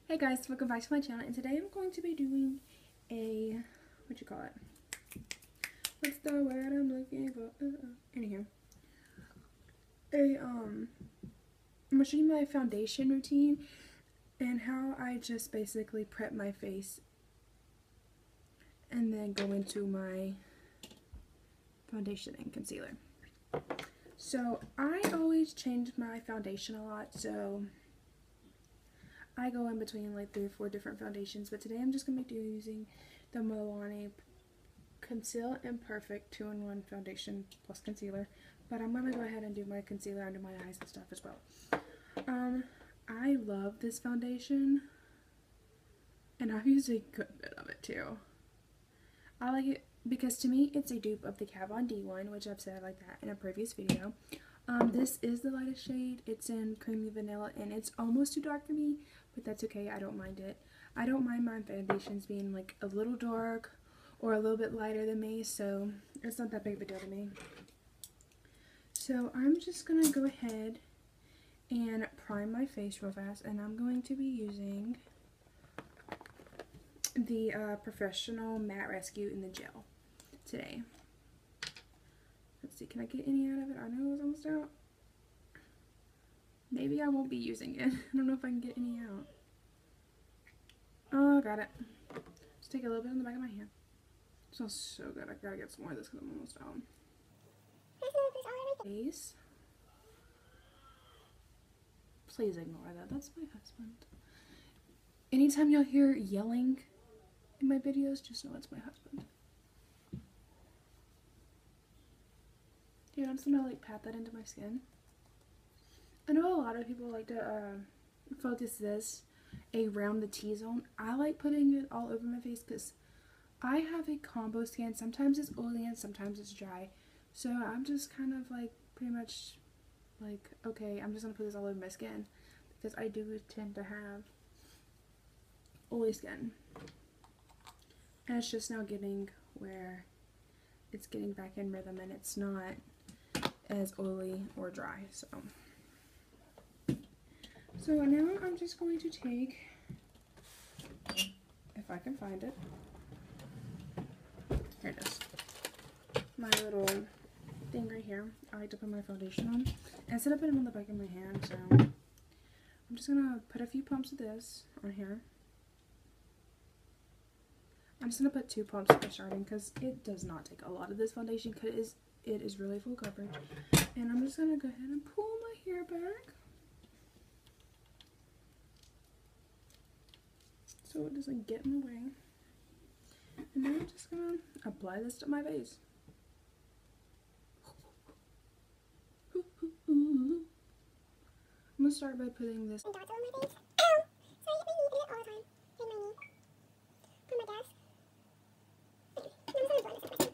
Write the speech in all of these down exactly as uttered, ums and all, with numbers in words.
Hey guys, welcome back to my channel, and today I'm going to be doing a, what you call it, what's the word I'm looking for, uh, uh, in here, a, um, I'm going to show you my foundation routine, and how I just basically prep my face, and then go into my foundation and concealer. So, I always change my foundation a lot, so I go in between like three or four different foundations, but today I'm just going to be using the Milani Conceal and Perfect two in one foundation plus concealer, but I'm going to go ahead and do my concealer under my eyes and stuff as well. Um, I love this foundation, and I've used a good bit of it too. I like it because to me it's a dupe of the Kat Von D one, which I've said like that in a previous video. Um, this is the lightest shade. It's in Creamy Vanilla, and it's almost too dark for me, but that's okay. I don't mind it. I don't mind my foundations being like a little dark or a little bit lighter than me, so it's not that big of a deal to me. So I'm just going to go ahead and prime my face real fast, and I'm going to be using the uh, Professional Matte Rescue in the gel today. Let's see, can I get any out of it? I know it was almost out. Maybe I won't be using it. I don't know if I can get any out. Oh, got it. Just take a little bit in the back of my hand. It smells so good. I gotta get some more of this because I'm almost out. Face. Please ignore that. That's my husband. Anytime y'all hear yelling in my videos, just know it's my husband. Dude, I'm just gonna like pat that into my skin. I know a lot of people like to uh, focus this around the T-zone. I like putting it all over my face because I have a combo skin. Sometimes it's oily and sometimes it's dry. So I'm just kind of like pretty much like, okay, I'm just gonna put this all over my skin because I do tend to have oily skin. And it's just now getting where it's getting back in rhythm and it's not as oily or dry. So so now I'm just going to take, if I can find it, here it is, my little thing right here. I like to put my foundation on. Instead of putting it on the back of my hand, so I'm just gonna put a few pumps of this on here. I'm just gonna put two pumps for starting because it does not take a lot of this foundation because it is, it is really full coverage. And I'm just gonna go ahead and pull my hair back so it doesn't get in the way. And now I'm just gonna apply this to my face. I'm gonna start by putting this. Dots on my face. Ow! Sorry, I hit my knee. I do it all the time. Hit my knee. On my desk. Okay. I'm just gonna blend this in my skin.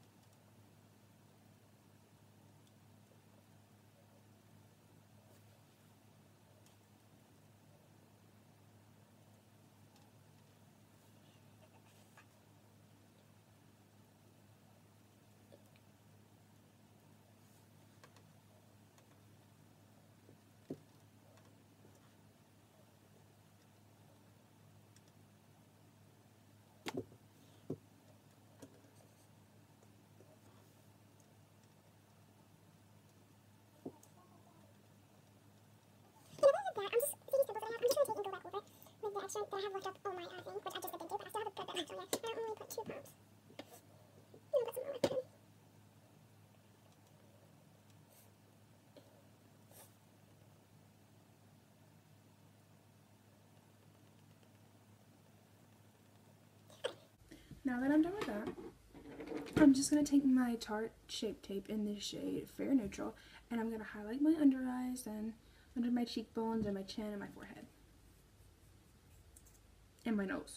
I'm just, see these pimples that I have, I'm just going to take and go back over with the extra that I have left up on my eye thing, which I just did thank you, but I still have a good bit left on there. I only put two pumps. I'm going to put some more with them. Now that I'm done with that, I'm just going to take my Tarte Shape Tape in this shade Fair Neutral, and I'm going to highlight my under eyes and under my cheekbones and my chin and my forehead. And my nose.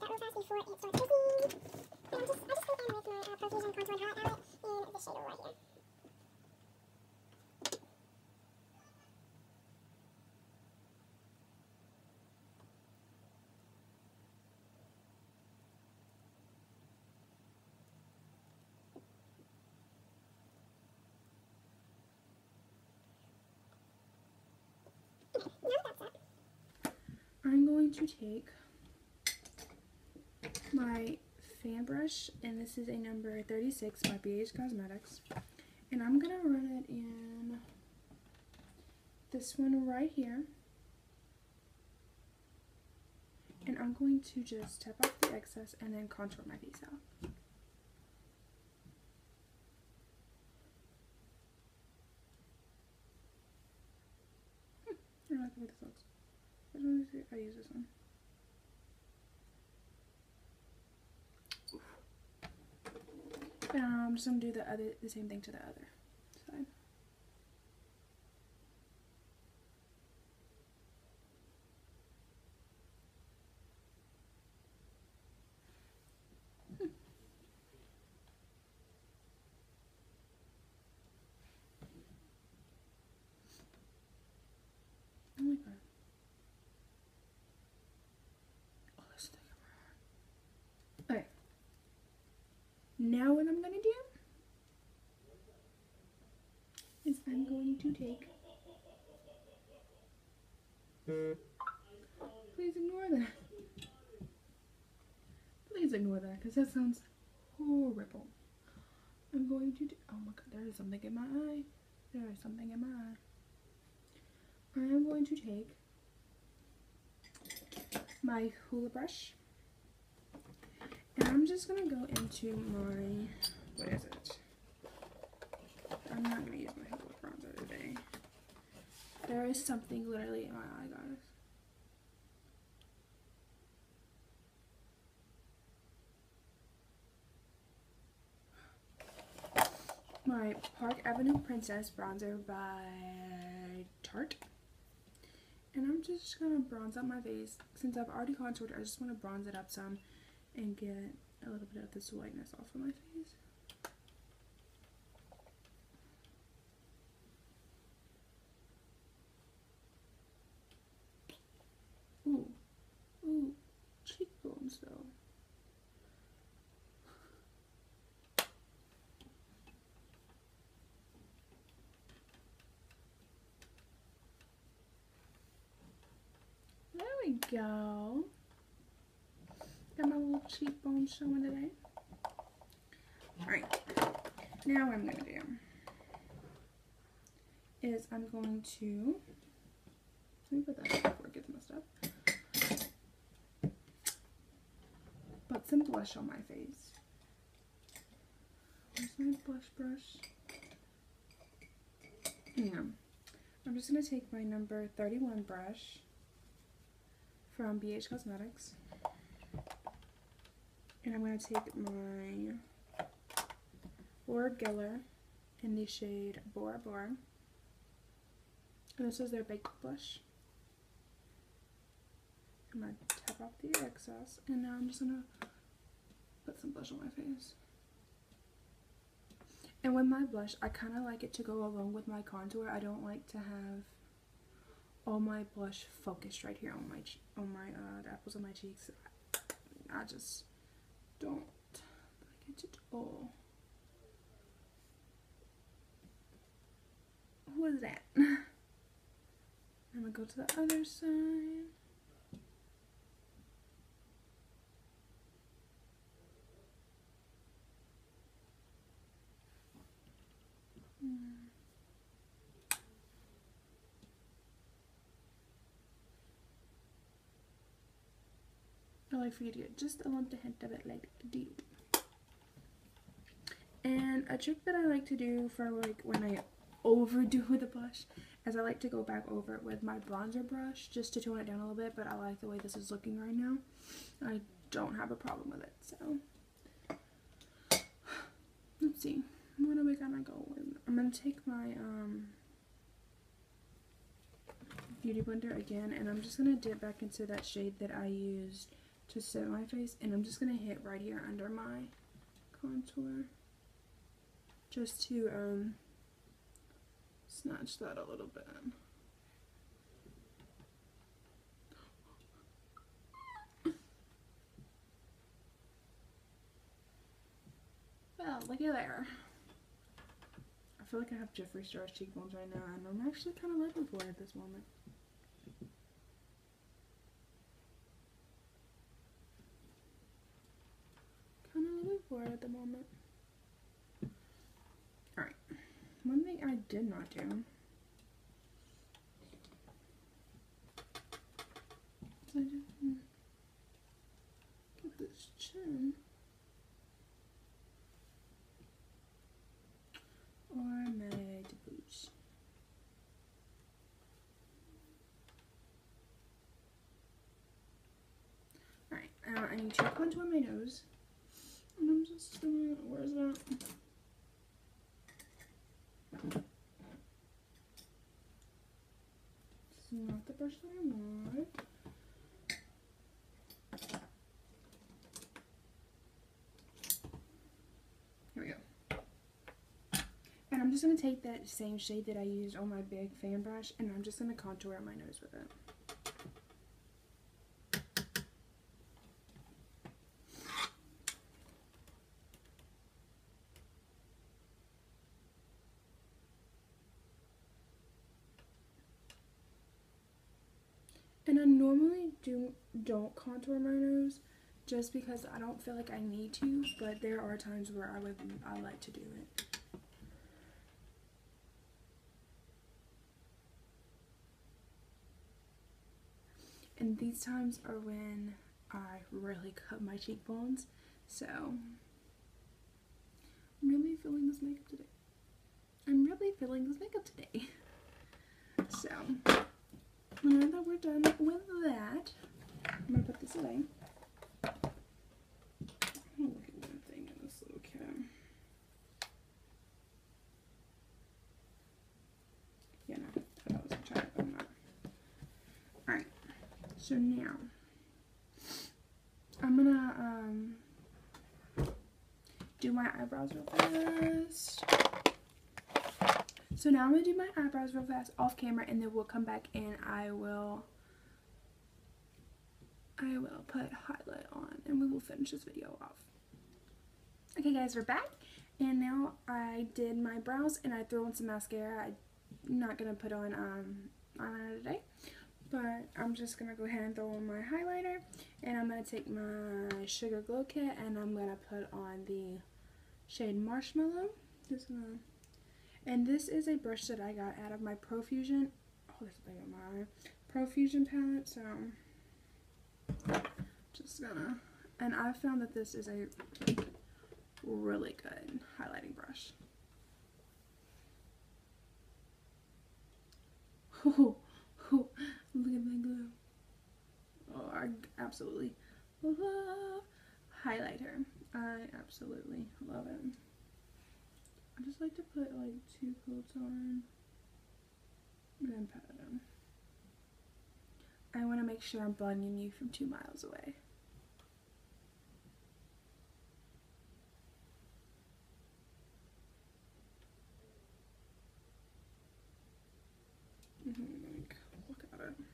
that real fast before it starts fizzing. And I'm just, I just go in with my uh, Profusion Contour Palette Palette in the shade right here. I'm going to take my fan brush, and this is a number thirty-six by B H Cosmetics, and I'm going to run it in this one right here, and I'm going to just tap off the excess and then contour my face out. Hmm, I don't like the way this looks. Which one is it? I use this one. And I'm just gonna do the other, the same thing to the other side. Hmm. Oh my god. Oh, this thing. Okay. Now what I'm gonna do is I'm going to take, please ignore that. Please ignore that because that sounds horrible. I'm going to do, oh my god, there is something in my eye. There is something in my eye. I am going to take my hula brush, and I'm just gonna go into my, what is it? I'm not gonna use my hula bronzer today. There is something literally in my eye, guys. My Park Avenue Princess bronzer by Tarte. And I'm just gonna bronze up my face. Since I've already contoured, I just want to bronze it up some and get a little bit of this whiteness off of my face. Ooh, ooh, cheekbones though. There we go. Got my little cheekbones showing today. Alright, now what I'm going to do is I'm going to, let me put that up before it gets messed up. Put some blush on my face. Where's my blush brush? Yeah. I'm just going to take my number thirty-one brush from B H Cosmetics, and I'm going to take my Laura Geller in the shade Bora Bora, and this is their baked blush. I'm going to tap off the excess, and now I'm just going to put some blush on my face. And with my blush, I kind of like it to go along with my contour. I don't like to have all my blush focused right here on my on my uh, the apples of my cheeks. I just don't like it at all. Who is that? I'm gonna go to the other side. Hmm. I like for you to get just a little hint of it, like deep. And a trick that I like to do for like when I overdo the blush is I like to go back over it with my bronzer brush just to tone it down a little bit, but I like the way this is looking right now. I don't have a problem with it, so let's see. What are we gonna go with? I'm gonna take my um, Beauty Blender again, and I'm just gonna dip back into that shade that I used to set my face, and I'm just going to hit right here under my contour just to um, snatch that a little bit. Well, look at there. I feel like I have Jeffree Star's cheekbones right now, and I'm actually kind of living for it at this moment. Kind of living for it at the moment. Alright. One thing I did not do is I didn't get this chin or my boots. Alright, now I need to contour my nose. And I'm just gonna, where is that? It's not the brush that I want. Here we go. And I'm just going to take that same shade that I used on my big fan brush, and I'm just going to contour my nose with it. And I normally do, don't contour my nose just because I don't feel like I need to, but there are times where I would I like to do it. And these times are when I really cut my cheekbones, so I'm really feeling this makeup today. I'm really feeling this makeup today. So now that we're done with that, I'm going to put this away. Oh, look at one thing in this little cam. Yeah, no, I was trying to put them up. Alright, so now, I'm going to um, do my eyebrows real fast. So now I'm going to do my eyebrows real fast off camera, and then we'll come back and I will I will put highlight on and we will finish this video off. Okay guys, we're back, and now I did my brows and I threw on some mascara. I'm not going to put on um, eyeliner today, but I'm just going to go ahead and throw on my highlighter, and I'm going to take my Sugar Glow Kit and I'm going to put on the shade Marshmallow. Just gonna And this is a brush that I got out of my Profusion, oh, there's a thing on my eye, Profusion palette, so just gonna, and I found that this is a really good highlighting brush. Oh, oh, look at my glue. Oh, I absolutely love highlighter. I absolutely love it. I just like to put like two coats on and then pat it on. I want to make sure I'm blending you from two miles away. Mm-hmm, like, look at it.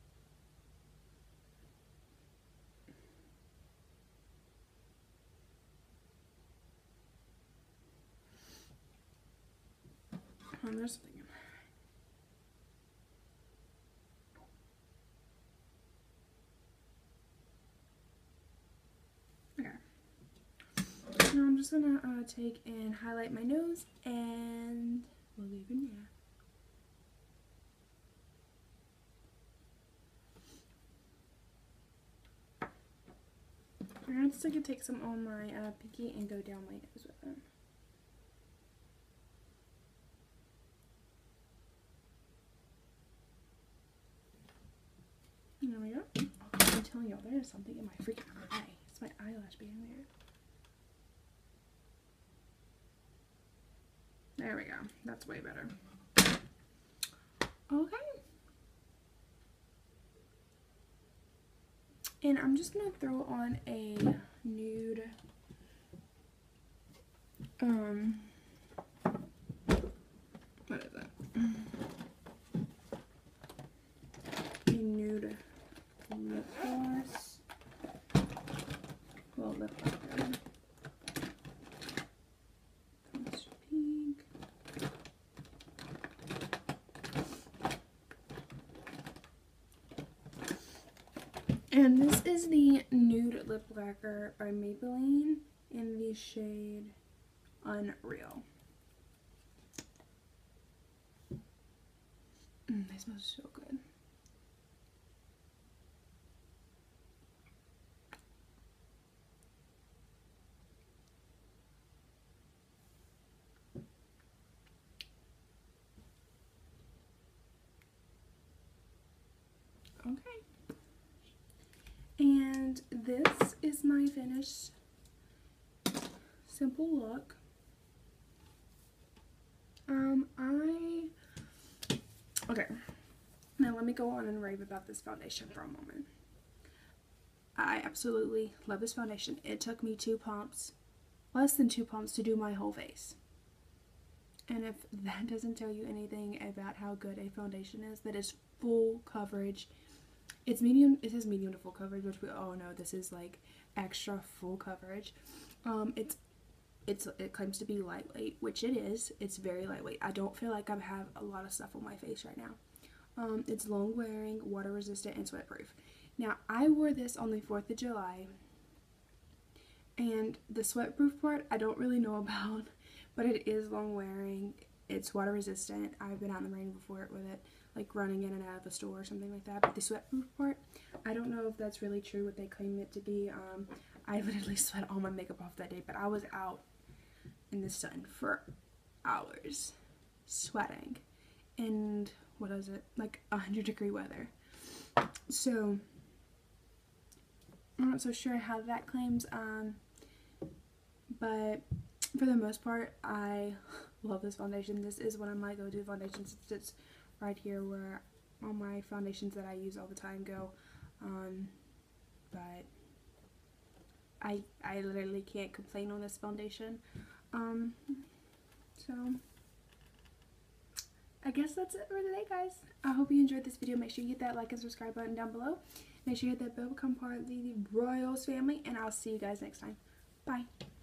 Oh, there's something in there. Okay. Now I'm just gonna uh, take and highlight my nose, and we'll leave it there. I'm just gonna take some on my uh, pinky and go down my nose with it. There we go. Oh, I'm telling y'all, there is something in my freaking eye. It's my eyelash being weird. There we go. That's way better. Okay. And I'm just going to throw on a nude, um, what is that? A nude lip gloss. Well, lip liner. It's pink. And this is the Nude Lip Lacquer by Maybelline in the shade Unreal. Mm, they smell so good. Okay. And this is my finished simple look. Um, I, okay, now let me go on and rave about this foundation for a moment. I absolutely love this foundation. It took me two pumps, less than two pumps to do my whole face. And if that doesn't tell you anything about how good a foundation is, that is full coverage. It's medium, it says medium to full coverage, which we all know this is like extra full coverage. Um, it's, it's, it claims to be lightweight, which it is. It's very lightweight. I don't feel like I have a lot of stuff on my face right now. Um, it's long wearing, water resistant, and sweat proof. Now, I wore this on the fourth of July, and the sweat proof part I don't really know about, but it is long wearing. It's water resistant. I've been out in the rain before with it, like running in and out of a store or something like that. But the sweat proof part, I don't know if that's really true what they claim it to be. Um, I literally sweat all my makeup off that day, but I was out in the sun for hours sweating, and what is it, like one hundred degree weather. So I'm not so sure how that claims, um, but for the most part, I love this foundation. This is one of my go-to foundations. It sits right here where all my foundations that I use all the time go. Um, but I I literally can't complain on this foundation. Um, so I guess that's it for today, guys. I hope you enjoyed this video. Make sure you hit that like and subscribe button down below. Make sure you hit that bell, become part of the Royals family, and I'll see you guys next time. Bye.